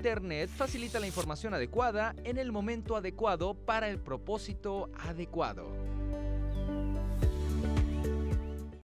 Internet facilita la información adecuada en el momento adecuado para el propósito adecuado.